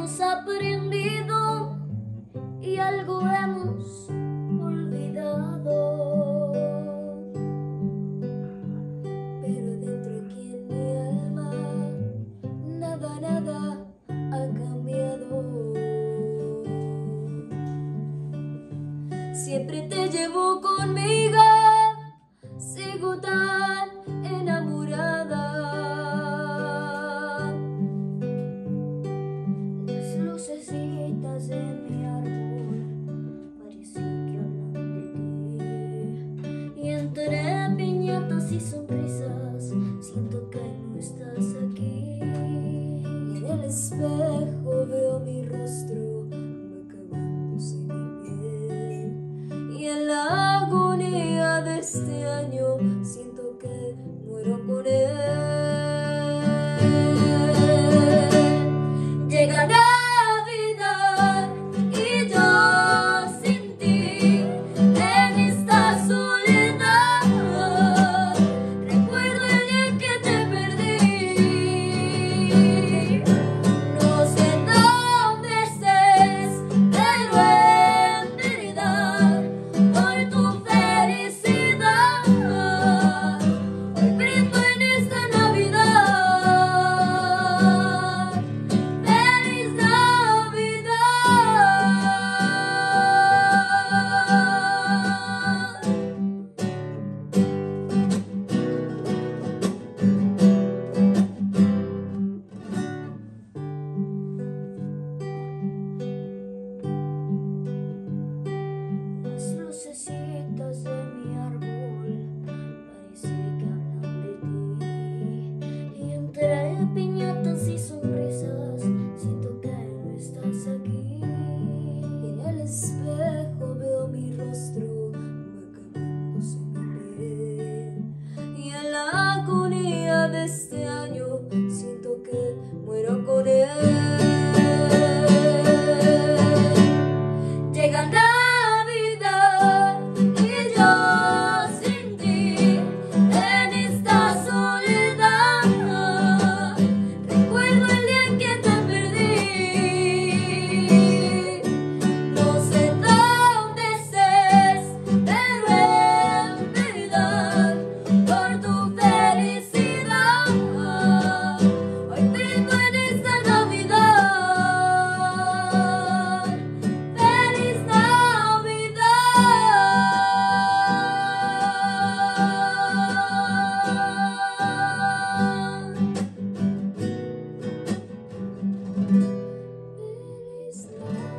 hemos aprendido y algo hemos olvidado. Pero dentro aquí en mi alma nada ha cambiado. Siempre te llevo conmigo, sigo tan enamorada. Las lucecitas de mi árbol parece que hablan de ti, y entre piñatas y sonrisas siento que no estás aquí. Y en el espejo veo mi rostro acabándose mi piel, y en la agonía de este año siento que muero con él. Llega Navidad y yo sin ti en esta soledad. Recuerdo el día que te perdí. No sé dónde estés, pero en verdad por tu felicidad hoy brindo en esta Navidad. ¡Feliz Navidad! Las lucecitas de mi árbol parece que hablan de ti, y entre piñatas y sonrisas siento que no estás aquí. Y en el espejo veo mi rostro acabándose mi piel, y en la agonía de este año siento que muero con él. Llega Navidad y yo sin ti en esta soledad. Recuerdo el día en que te perdí. No sé dónde estés, pero en verdad por tu felicidad hoy brindo en esta Navidad. ¡Feliz Navidad! ¡Feliz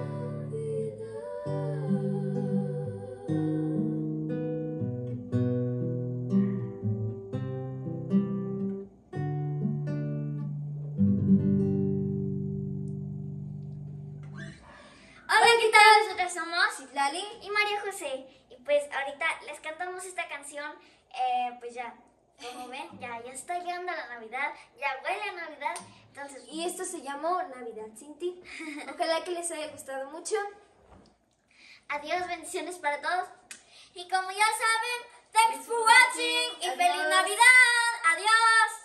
Hola, ¿qué tal? Nosotros somos Citlali y María José. Y pues ahorita les cantamos esta canción. Pues ya, como ven, ya está llegando la Navidad, ya huele a Navidad. Entonces, Y esto se llamó Navidad sin ti. Ojalá que les haya gustado mucho. adiós, bendiciones para todos. Y como ya saben, thanks for watching y feliz Adiós. Navidad. Adiós.